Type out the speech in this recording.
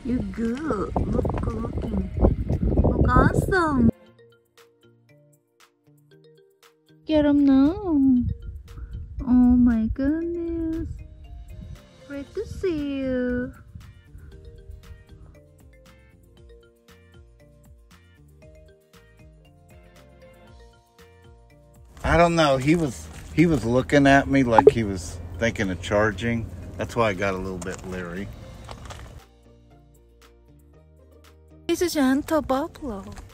You're good. Look good looking. Look awesome. Get them now. Oh my goodness. Great to see you. I don't know. He was looking at me like he was thinking of charging. That's why I got a little bit leery. He's a gentle buffalo.